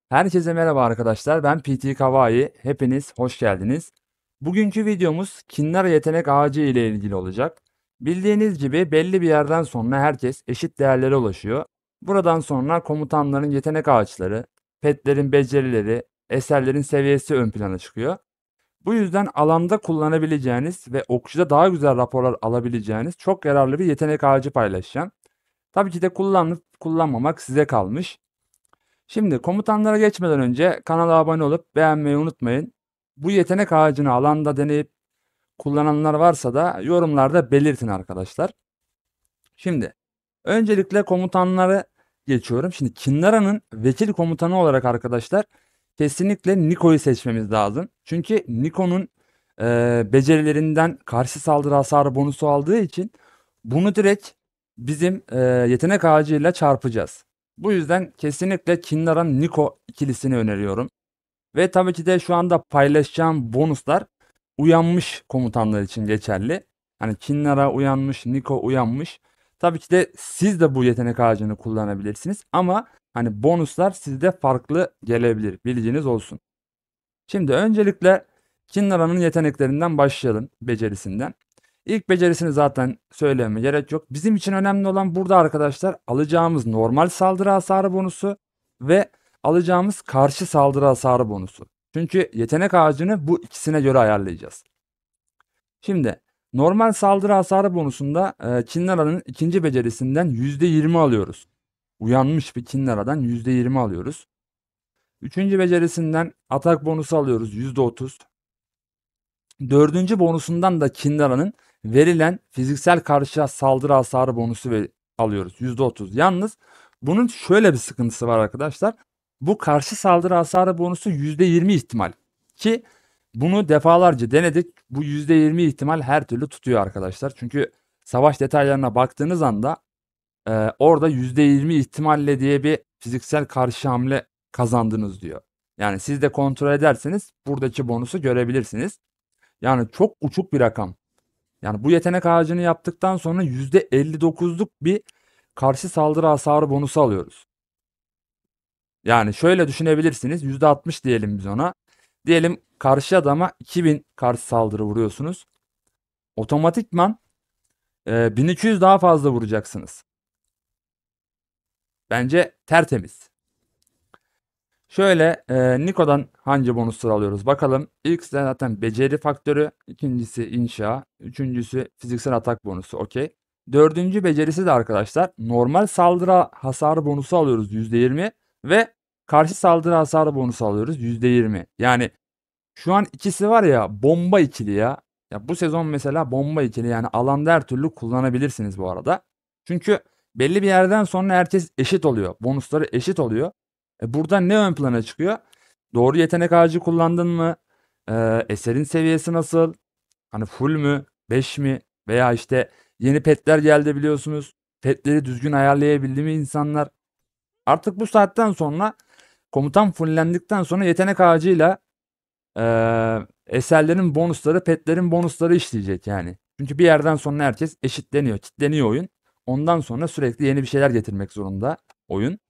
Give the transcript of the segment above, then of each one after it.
Herkese merhaba arkadaşlar. Ben PT Kawai. Hepiniz hoş geldiniz. Bugünkü videomuz Kinnara yetenek ağacı ile ilgili olacak. Bildiğiniz gibi belli bir yerden sonra herkes eşit değerlere ulaşıyor. Buradan sonra komutanların yetenek ağaçları, petlerin becerileri, eserlerin seviyesi ön plana çıkıyor. Bu yüzden alanda kullanabileceğiniz ve okçuda daha güzel raporlar alabileceğiniz çok yararlı bir yetenek ağacı paylaşacağım. Tabii ki de kullanıp kullanmamak size kalmış. Şimdi komutanlara geçmeden önce kanala abone olup beğenmeyi unutmayın. Bu yetenek ağacını alanda deneyip kullananlar varsa da yorumlarda belirtin arkadaşlar. Şimdi öncelikle komutanları geçiyorum. Şimdi Kinnara'nın vekil komutanı olarak arkadaşlar kesinlikle Niko'yu seçmemiz lazım. Çünkü Niko'nun becerilerinden karşı saldırı hasarı bonusu aldığı için bunu direkt bizim yetenek ağacıyla çarpacağız. Bu yüzden kesinlikle Kinnara'nın Niko ikilisini öneriyorum. Ve tabii ki de şu anda paylaşacağım bonuslar uyanmış komutanlar için geçerli. Hani Kinnara uyanmış, Niko uyanmış. Tabii ki de siz de bu yetenek ağacını kullanabilirsiniz. Ama hani bonuslar sizde farklı gelebilir. Bilginiz olsun. Şimdi öncelikle Kinnara'nın yeteneklerinden başlayalım. Becerisinden. İlk becerisini zaten söylememe gerek yok. Bizim için önemli olan burada arkadaşlar alacağımız normal saldırı hasarı bonusu ve alacağımız karşı saldırı hasarı bonusu. Çünkü yetenek ağacını bu ikisine göre ayarlayacağız. Şimdi normal saldırı hasarı bonusunda Kinnara'nın ikinci becerisinden %20 alıyoruz. Uyanmış bir Kinnara'dan %20 alıyoruz. Üçüncü becerisinden atak bonusu alıyoruz %30. Dördüncü bonusundan da Kinnara'nın verilen fiziksel karşı saldırı hasarı bonusu alıyoruz %30. Yalnız bunun şöyle bir sıkıntısı var arkadaşlar. Bu karşı saldırı hasarı bonusu %20 ihtimal. Ki bunu defalarca denedik. Bu %20 ihtimal her türlü tutuyor arkadaşlar. Çünkü savaş detaylarına baktığınız anda orada %20 ihtimalle diye bir fiziksel karşı hamle kazandınız diyor. Yani siz de kontrol ederseniz buradaki bonusu görebilirsiniz. Yani çok uçuk bir rakam. Yani bu yetenek ağacını yaptıktan sonra %59'luk bir karşı saldırı hasarı bonusu alıyoruz. Yani şöyle düşünebilirsiniz. %60 diyelim biz ona. Diyelim karşı adama 2000 karşı saldırı vuruyorsunuz. Otomatikman 1200 daha fazla vuracaksınız. Bence tertemiz. Şöyle Niko'dan hangi bonusları alıyoruz bakalım. İlk zaten beceri faktörü, ikincisi inşa, üçüncüsü fiziksel atak bonusu, okey. Dördüncü becerisi de arkadaşlar normal saldırı hasarı bonusu alıyoruz %20 ve karşı saldırı hasarı bonusu alıyoruz %20. Yani şu an ikisi var ya bomba ikili ya. Ya bu sezon mesela bomba ikili yani alanda her türlü kullanabilirsiniz bu arada. Çünkü belli bir yerden sonra herkes eşit oluyor. Bonusları eşit oluyor. Burada ne ön plana çıkıyor? Doğru yetenek ağacı kullandın mı? Eserin seviyesi nasıl? Hani full mü? 5 mi? Veya işte yeni petler geldi biliyorsunuz. Petleri düzgün ayarlayabildi mi insanlar? Artık bu saatten sonra komutan fulllendikten sonra yetenek ağacıyla eserlerin bonusları, petlerin bonusları işleyecek yani. Çünkü bir yerden sonra herkes eşitleniyor, kitleniyor oyun. Ondan sonra sürekli yeni bir şeyler getirmek zorunda oyun.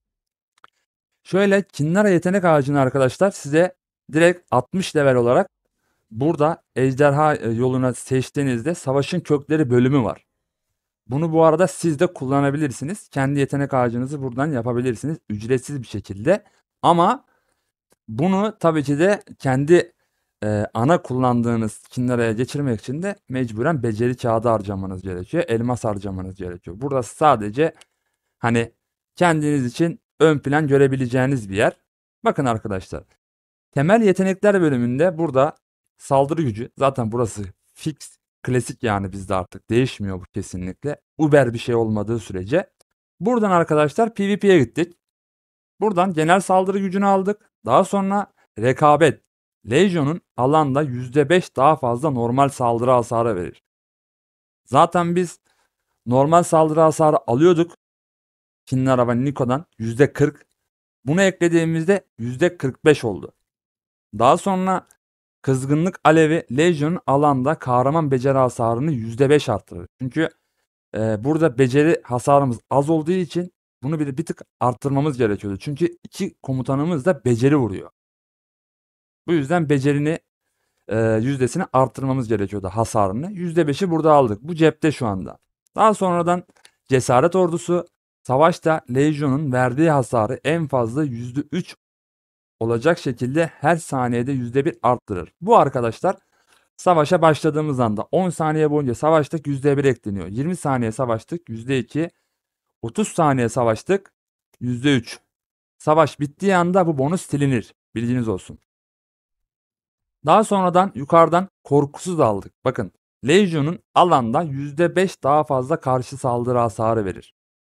Şöyle Kinnara yetenek ağacını arkadaşlar size direkt 60 level olarak burada ejderha yoluna seçtiğinizde savaşın kökleri bölümü var. Bunu bu arada siz de kullanabilirsiniz. Kendi yetenek ağacınızı buradan yapabilirsiniz ücretsiz bir şekilde. Ama bunu tabii ki de kendi ana kullandığınız Kinnara'ya geçirmek için de mecburen beceri kağıdı harcamanız gerekiyor. Elmas harcamanız gerekiyor. Burada sadece hani kendiniz için ön plan görebileceğiniz bir yer. Bakın arkadaşlar. Temel yetenekler bölümünde burada saldırı gücü zaten burası fix klasik yani bizde artık değişmiyor bu kesinlikle. Uber bir şey olmadığı sürece. Buradan arkadaşlar PvP'ye gittik. Buradan genel saldırı gücünü aldık. Daha sonra rekabet. Legion'un alanda %5 daha fazla normal saldırı hasarı verir. Zaten biz normal saldırı hasarı alıyorduk. Kinnara ve Niko'dan %40. Bunu eklediğimizde %45 oldu. Daha sonra kızgınlık alevi Legion'un alanda kahraman beceri hasarını %5 arttırır. Çünkü burada beceri hasarımız az olduğu için Bunu bir tık arttırmamız gerekiyordu. Çünkü 2 komutanımız da beceri vuruyor. Bu yüzden becerini yüzdesini arttırmamız gerekiyordu, hasarını. %5'i burada aldık. Bu cepte şu anda. Daha sonradan cesaret ordusu savaşta Legion'un verdiği hasarı en fazla %3 olacak şekilde her saniyede %1 arttırır. Bu arkadaşlar savaşa başladığımız anda 10 saniye boyunca savaştık, %1 ekleniyor. 20 saniye savaştık, %2. 30 saniye savaştık, %3. Savaş bittiği anda bu bonus silinir. Bilginiz olsun. Daha sonradan yukarıdan korkusuz aldık. Bakın, Legion'un alanda %5 daha fazla karşı saldırı hasarı verir.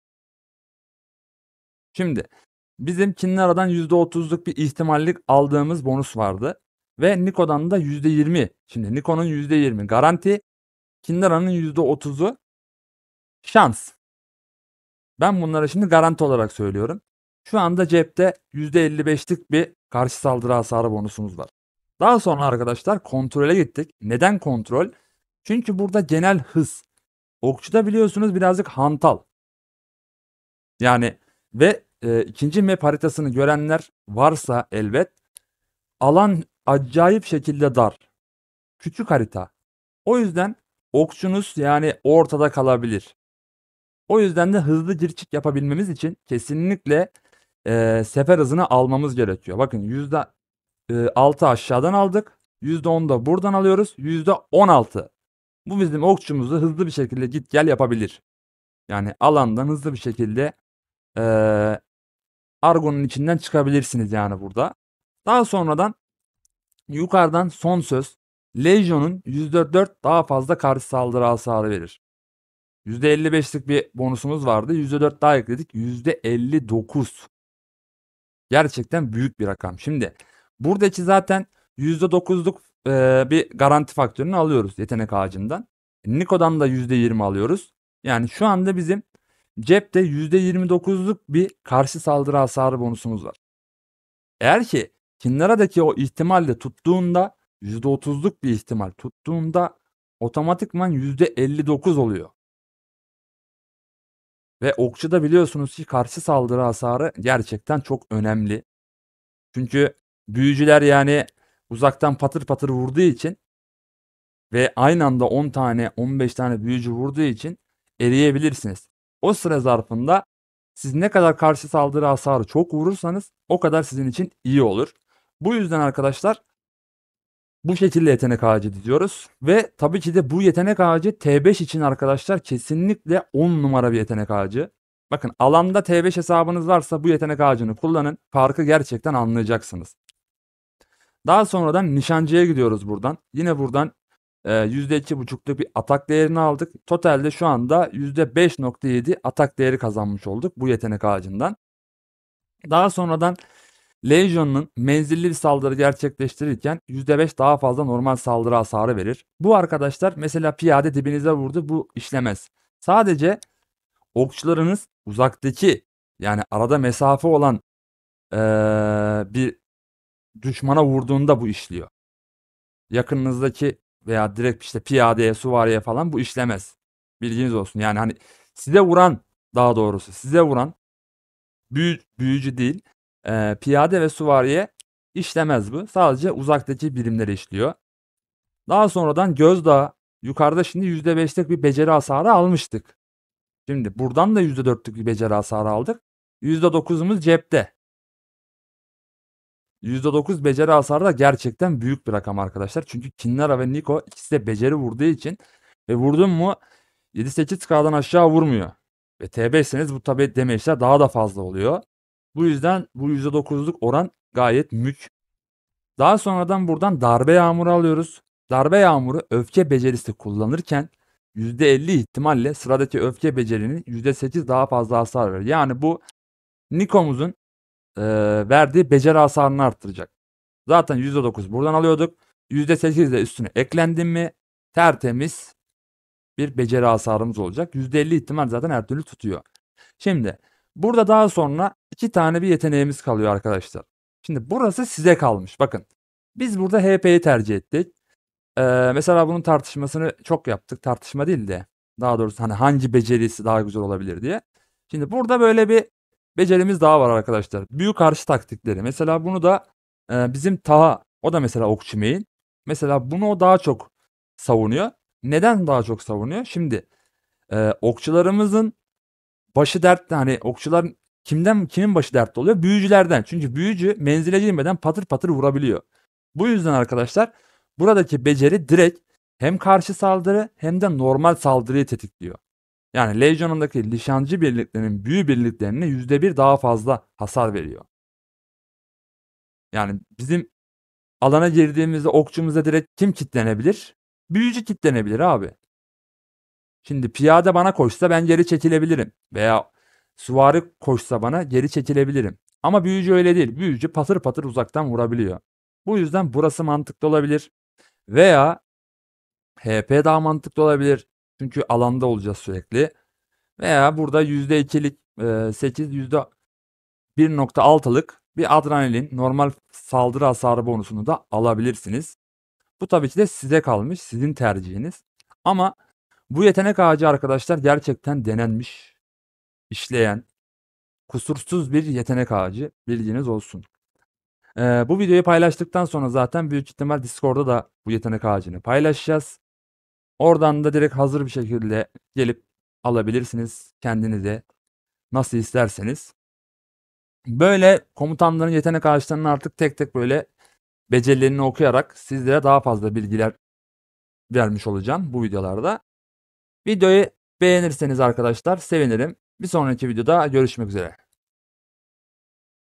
Şimdi bizim Kinlara'dan %30'luk bir ihtimallik aldığımız bonus vardı. Ve Niko'dan da %20. Şimdi Niko'nun %20 garanti. Kinlara'nın %30'u şans. Ben bunları şimdi garanti olarak söylüyorum. Şu anda cepte %55'lik bir karşı saldırı hasarı bonusumuz var. Daha sonra arkadaşlar kontrole gittik. Neden kontrol? Çünkü burada genel hız. Okçuda biliyorsunuz birazcık hantal. Yani ve ikinci map haritasını görenler varsa elbet alan acayip şekilde dar. Küçük harita. O yüzden okçunuz yani ortada kalabilir. O yüzden de hızlı girişik yapabilmemiz için kesinlikle sefer hızını almamız gerekiyor. Bakın %6 aşağıdan aldık. %10 da buradan alıyoruz. %16. Bu bizim okçumuzu hızlı bir şekilde git gel yapabilir. Yani alandan hızlı bir şekilde Argon'un içinden çıkabilirsiniz yani burada. Daha sonradan yukarıdan son söz. Legion'un %4 daha fazla karşı saldırı hasarı verir. %55'lik bir bonusumuz vardı. %4 daha ekledik. %59. Gerçekten büyük bir rakam. Şimdi buradaki zaten %9'luk bir garanti faktörünü alıyoruz yetenek ağacından. Niko'dan da %20 alıyoruz. Yani şu anda bizim cepte %29'luk bir karşı saldırı hasarı bonusumuz var. Eğer ki Kinlara'daki o ihtimalle tuttuğunda %30'luk bir ihtimal tuttuğunda otomatikman %59 oluyor. Ve okçuda biliyorsunuz ki karşı saldırı hasarı gerçekten çok önemli. Çünkü büyücüler yani uzaktan patır patır vurduğu için ve aynı anda 10 tane 15 tane büyücü vurduğu için eriyebilirsiniz. O süre zarfında siz ne kadar karşı saldırı hasarı çok vurursanız o kadar sizin için iyi olur. Bu yüzden arkadaşlar bu şekilde yetenek ağacı diziyoruz. Ve tabii ki de bu yetenek ağacı T5 için arkadaşlar kesinlikle 10 numara bir yetenek ağacı. Bakın alanda T5 hesabınız varsa bu yetenek ağacını kullanın. Farkı gerçekten anlayacaksınız. Daha sonradan nişancıya gidiyoruz buradan. Yine buradan %2,5'luk bir atak değerini aldık. Totalde şu anda %5,7 atak değeri kazanmış olduk bu yetenek ağacından. Daha sonradan Legion'un menzilli bir saldırı gerçekleştirirken %5 daha fazla normal saldırı hasarı verir. Bu arkadaşlar mesela piyade dibinize vurdu, bu işlemez. Sadece okçularınız uzaktaki yani arada mesafe olan bir düşmana vurduğunda bu işliyor. Yakınınızdaki veya direkt işte piyadeye, süvariye falan bu işlemez. Bilginiz olsun. Yani hani size vuran, daha doğrusu size vuran büyücü değil, piyade ve süvariye işlemez bu. Sadece uzaktaki birimleri işliyor. Daha sonradan gözdağı yukarıda şimdi %5'lik bir beceri hasarı almıştık. Şimdi buradan da %4'lük bir beceri hasarı aldık. %9'umuz cepte. %9 beceri hasarı da gerçekten büyük bir rakam arkadaşlar. Çünkü Kinnara ve Niko ikisi de beceri vurduğu için ve vurdun mu 7-8K'dan aşağı vurmuyor. Ve T5'seniz bu tabi damage'ler daha da fazla oluyor. Bu yüzden bu %9'luk oran gayet mük. Daha sonradan buradan darbe yağmuru alıyoruz. Darbe yağmuru öfke becerisi kullanırken %50 ihtimalle sıradaki öfke becerinin %8 daha fazla hasar verir. Yani bu Niko'muzun verdiği beceri hasarını arttıracak. Zaten %9 buradan alıyorduk. %8 de üstüne eklendim mi tertemiz bir beceri hasarımız olacak. %50 ihtimal zaten her türlü tutuyor. Şimdi burada daha sonra 2 tane bir yeteneğimiz kalıyor arkadaşlar. Şimdi burası size kalmış. Bakın biz burada HP'yi tercih ettik. Mesela bunun tartışmasını çok yaptık. Tartışma değil de daha doğrusu hani hangi becerisi daha güzel olabilir diye. Şimdi burada böyle bir becerimiz daha var arkadaşlar. Büyük karşı taktikleri. Mesela bunu da bizim Taha, o da mesela okçu main. Mesela bunu o daha çok savunuyor. Neden daha çok savunuyor? Şimdi okçularımızın başı dertte, hani okçular kimin başı dertte oluyor? Büyücülerden. Çünkü büyücü menzile girmeden patır patır vurabiliyor. Bu yüzden arkadaşlar buradaki beceri direkt hem karşı saldırı hem de normal saldırıyı tetikliyor. Yani Legion'undaki nişancı birliklerinin büyü birliklerine %1 daha fazla hasar veriyor. Yani bizim alana girdiğimizde okçumuza direkt kim kitlenebilir? Büyücü kitlenebilir abi. Şimdi piyade bana koşsa ben geri çekilebilirim. Veya süvari koşsa bana geri çekilebilirim. Ama büyücü öyle değil. Büyücü patır patır uzaktan vurabiliyor. Bu yüzden burası mantıklı olabilir. Veya HP daha mantıklı olabilir. Çünkü alanda olacağız sürekli. Veya burada %2'lik 8, %1.6'lık bir adrenalin normal saldırı hasarı bonusunu da alabilirsiniz. Bu tabii ki de size kalmış, sizin tercihiniz. Ama bu yetenek ağacı arkadaşlar gerçekten denenmiş, işleyen, kusursuz bir yetenek ağacı, bilginiz olsun. Bu videoyu paylaştıktan sonra zaten büyük ihtimal Discord'da da bu yetenek ağacını paylaşacağız. Oradan da direkt hazır bir şekilde gelip alabilirsiniz kendinize, nasıl isterseniz. Böyle komutanların yetenek ağaçlarını artık tek tek böyle becerilerini okuyarak sizlere daha fazla bilgiler vermiş olacağım bu videolarda. Videoyu beğenirseniz arkadaşlar sevinirim. Bir sonraki videoda görüşmek üzere.